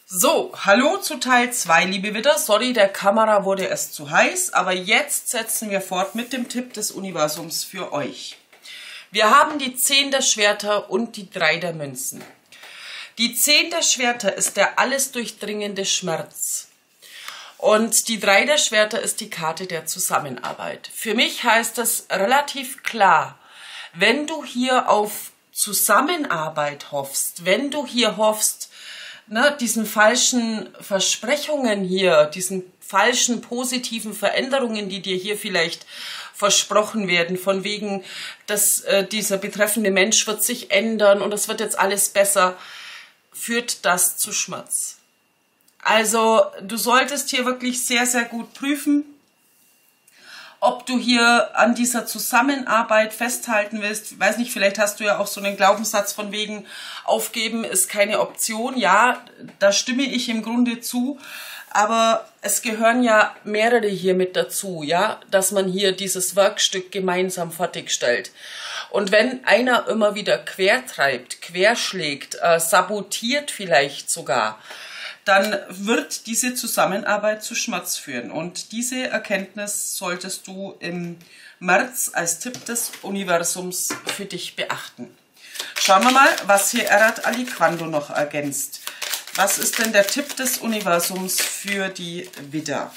So, hallo zu Teil 2, liebe Widder. Sorry, der Kamera wurde erst zu heiß, aber jetzt setzen wir fort mit dem Tipp des Universums für euch. Wir haben die 10 der Schwerter und die 3 der Münzen. Die 10 der Schwerter ist der alles durchdringende Schmerz. Und die 3 der Schwerter ist die Karte der Zusammenarbeit. Für mich heißt das relativ klar, wenn du hier auf Zusammenarbeit hoffst, wenn du hier hoffst, diesen falschen Versprechungen hier, diesen falschen positiven Veränderungen, die dir hier vielleicht versprochen werden, von wegen, dass dieser betreffende Mensch wird sich ändern und es wird jetzt alles besser, führt das zu Schmerz. Also du solltest hier wirklich sehr, sehr gut prüfen, ob du hier an dieser Zusammenarbeit festhalten willst. Ich weiß nicht, vielleicht hast du ja auch so einen Glaubenssatz von wegen, aufgeben ist keine Option. Ja, da stimme ich im Grunde zu, aber es gehören ja mehrere hier mit dazu, ja, dass man hier dieses Werkstück gemeinsam fertigstellt. Und wenn einer immer wieder quertreibt, querschlägt, sabotiert vielleicht sogar, dann wird diese Zusammenarbeit zu Schmerz führen. Und diese Erkenntnis solltest du im März als Tipp des Universums für dich beachten. Schauen wir mal, was hier Erat Aliquando noch ergänzt. Was ist denn der Tipp des Universums für die Widder?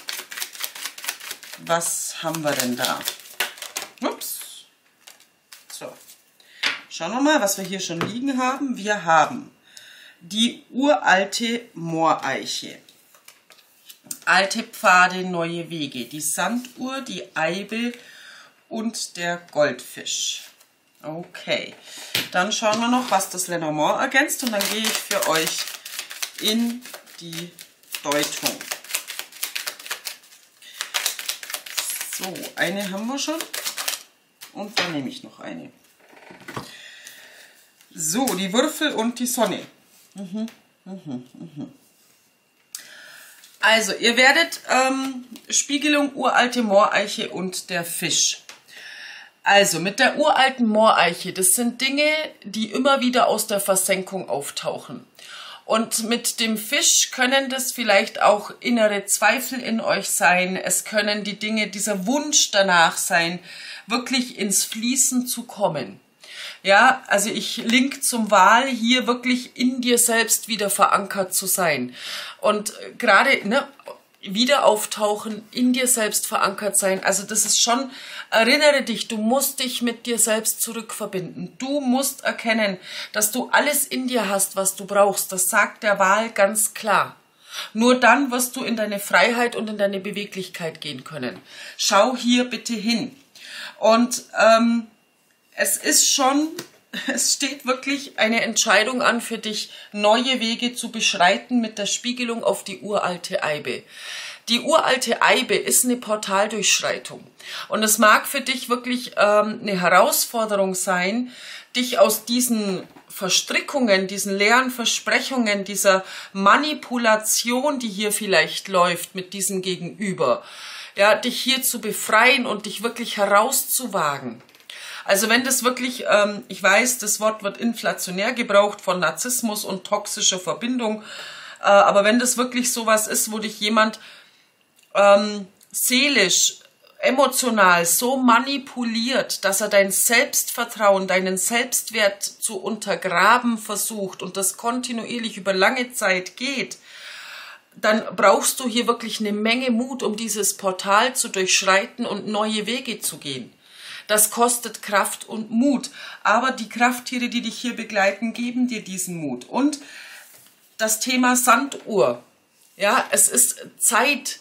Was haben wir denn da? Ups. So. Schauen wir mal, was wir hier schon liegen haben. Wir haben die uralte Mooreiche, alte Pfade, neue Wege, die Sanduhr, die Eibe und der Goldfisch. Okay, dann schauen wir noch, was das Lenormand ergänzt und dann gehe ich für euch in die Deutung. So, eine haben wir schon und dann nehme ich noch eine. So, die Würfel und die Sonne. Also, ihr werdet Spiegelung, uralte Mooreiche und der Fisch. Also, mit der uralten Mooreiche, das sind Dinge, die immer wieder aus der Versenkung auftauchen. Und mit dem Fisch können das vielleicht auch innere Zweifel in euch sein. Es können die Dinge, dieser Wunsch danach sein, wirklich ins Fließen zu kommen. Ja, also ich link zum Wal, hier wirklich in dir selbst wieder verankert zu sein. Und gerade wieder auftauchen, in dir selbst verankert sein, also das ist schon, erinnere dich, du musst dich mit dir selbst zurückverbinden. Du musst erkennen, dass du alles in dir hast, was du brauchst. Das sagt der Wal ganz klar. Nur dann wirst du in deine Freiheit und in deine Beweglichkeit gehen können. Schau hier bitte hin. Und es steht wirklich eine Entscheidung an für dich, neue Wege zu beschreiten mit der Spiegelung auf die uralte Eibe. Die uralte Eibe ist eine Portaldurchschreitung. Und es mag für dich wirklich eine Herausforderung sein, dich aus diesen Verstrickungen, diesen leeren Versprechungen, dieser Manipulation, die hier vielleicht läuft mit diesem Gegenüber, ja, dich hier zu befreien und dich wirklich herauszuwagen. Also wenn das wirklich, ich weiß, das Wort wird inflationär gebraucht von Narzissmus und toxischer Verbindung, aber wenn das wirklich sowas ist, wo dich jemand seelisch, emotional so manipuliert, dass er dein Selbstvertrauen, deinen Selbstwert zu untergraben versucht und das kontinuierlich über lange Zeit geht, dann brauchst du hier wirklich eine Menge Mut, um dieses Portal zu durchschreiten und neue Wege zu gehen. Das kostet Kraft und Mut, aber die Krafttiere, die dich hier begleiten, geben dir diesen Mut. Und das Thema Sanduhr, ja, es ist Zeit.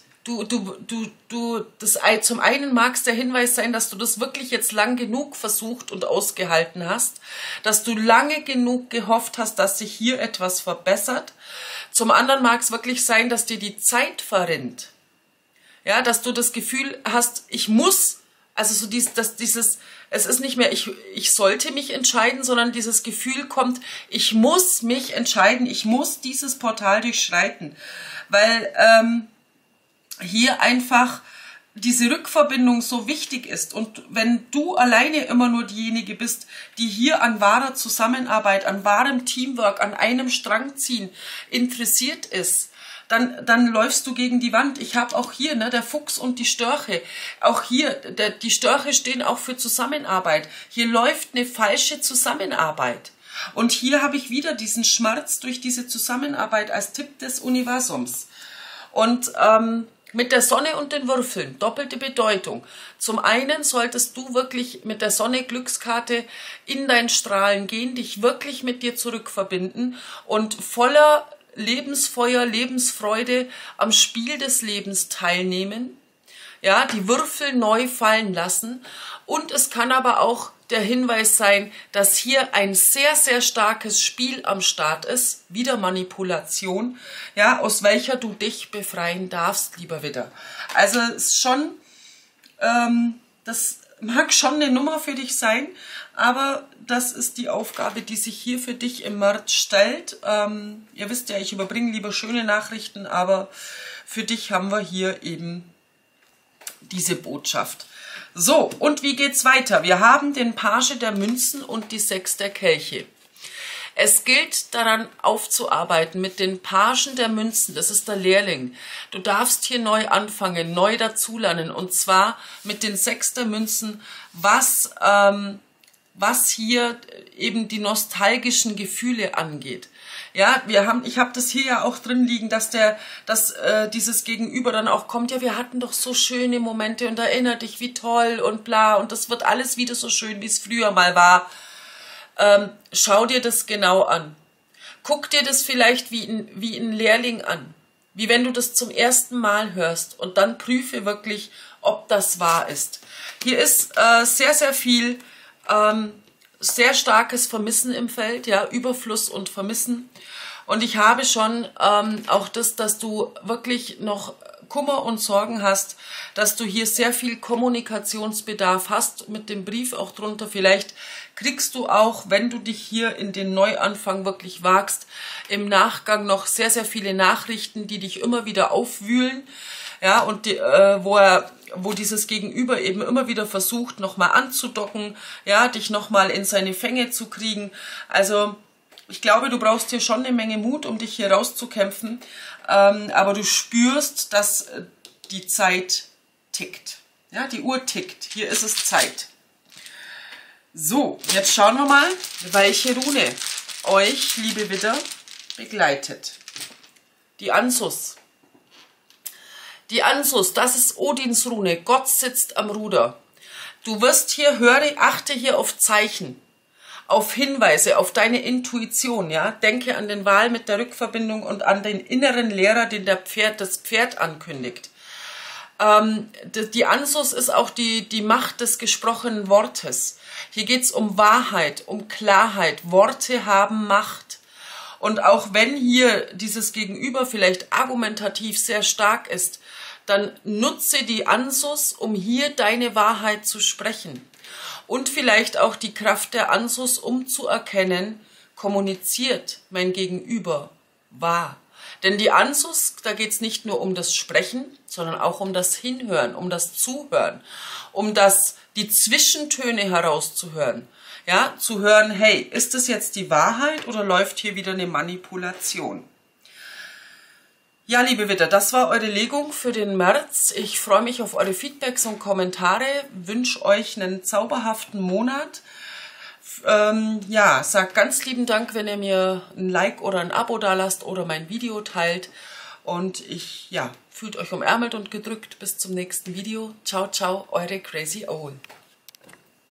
Zum einen mag es der Hinweis sein, dass du das wirklich jetzt lang genug versucht und ausgehalten hast, dass du lange genug gehofft hast, dass sich hier etwas verbessert. Zum anderen mag es wirklich sein, dass dir die Zeit verrinnt. Ja, dass du das Gefühl hast, ich muss. Also so es ist nicht mehr, ich sollte mich entscheiden, sondern dieses Gefühl kommt, ich muss mich entscheiden, ich muss dieses Portal durchschreiten, weil hier einfach diese Rückverbindung so wichtig ist und wenn du alleine immer nur diejenige bist, die hier an wahrer Zusammenarbeit, an wahrem Teamwork, an einem Strang ziehen interessiert ist, dann läufst du gegen die Wand. Ich habe auch hier, ne, der Fuchs und die Störche, auch hier, die Störche stehen auch für Zusammenarbeit. Hier läuft eine falsche Zusammenarbeit. Und hier habe ich wieder diesen Schmerz durch diese Zusammenarbeit als Tipp des Universums. Und mit der Sonne und den Würfeln, doppelte Bedeutung. Zum einen solltest du wirklich mit der Sonne Glückskarte in dein Strahlen gehen, dich wirklich mit dir zurückverbinden und voller Lebensfeuer, Lebensfreude am Spiel des Lebens teilnehmen. Ja, die Würfel neu fallen lassen. Und es kann aber auch der Hinweis sein, dass hier ein sehr, sehr starkes Spiel am Start ist, wieder Manipulation, ja, aus welcher du dich befreien darfst, lieber Widder. Also es ist schon, das mag schon eine Nummer für dich sein, aber das ist die Aufgabe, die sich hier für dich im März stellt. Ihr wisst ja, ich überbringe lieber schöne Nachrichten, aber für dich haben wir hier eben diese Botschaft. So, und wie geht's weiter? Wir haben den Page der Münzen und die 6 der Kelche. Es gilt daran aufzuarbeiten mit den Pagen der Münzen, das ist der Lehrling. Du darfst hier neu anfangen, neu dazulernen und zwar mit den 6 der Münzen, was hier eben die nostalgischen Gefühle angeht. Ja, ich habe das hier ja auch drin liegen, dass dieses Gegenüber dann auch kommt, ja, wir hatten doch so schöne Momente und erinner dich, wie toll und bla und das wird alles wieder so schön, wie es früher mal war. Schau dir das genau an. Guck dir das vielleicht wie ein Lehrling an, wie wenn du das zum ersten Mal hörst und dann prüfe wirklich, ob das wahr ist. Hier ist sehr, sehr viel sehr starkes Vermissen im Feld, ja, Überfluss und Vermissen. Und ich habe schon auch das, dass du wirklich noch Kummer und Sorgen hast, dass du hier sehr viel Kommunikationsbedarf hast, mit dem Brief auch drunter. Vielleicht kriegst du auch, wenn du dich hier in den Neuanfang wirklich wagst, im Nachgang noch sehr, sehr viele Nachrichten, die dich immer wieder aufwühlen, ja, und wo dieses Gegenüber eben immer wieder versucht, nochmal anzudocken, ja, dich nochmal in seine Fänge zu kriegen. Also ich glaube, du brauchst hier schon eine Menge Mut, um dich hier rauszukämpfen, aber du spürst, dass die Zeit tickt. Ja, die Uhr tickt. Hier ist es Zeit. So, jetzt schauen wir mal, welche Rune euch, liebe Widder, begleitet. Die Ansus. Die Ansus, das ist Odins Rune. Gott sitzt am Ruder. Du wirst hier, achte hier auf Zeichen, auf Hinweise, auf deine Intuition. Ja? Denke an den Wal mit der Rückverbindung und an den inneren Lehrer, den das Pferd ankündigt. Die Ansus ist auch die Macht des gesprochenen Wortes. Hier geht es um Wahrheit, um Klarheit. Worte haben Macht. Und auch wenn hier dieses Gegenüber vielleicht argumentativ sehr stark ist, dann nutze die Ansus, um hier deine Wahrheit zu sprechen. Und vielleicht auch die Kraft der Ansus, um zu erkennen, kommuniziert mein Gegenüber wahr. Denn die Ansus, da geht es nicht nur um das Sprechen, sondern auch um das Hinhören, um das Zuhören, um die Zwischentöne herauszuhören. Ja, zu hören, hey, ist das jetzt die Wahrheit oder läuft hier wieder eine Manipulation? Ja, liebe Widder, das war eure Legung für den März. Ich freue mich auf eure Feedbacks und Kommentare, wünsche euch einen zauberhaften Monat. Ja, sagt ganz lieben Dank, wenn ihr mir ein Like oder ein Abo dalasst oder mein Video teilt. Und fühlt euch umärmelt und gedrückt. Bis zum nächsten Video. Ciao, ciao, eure Crazy Owl.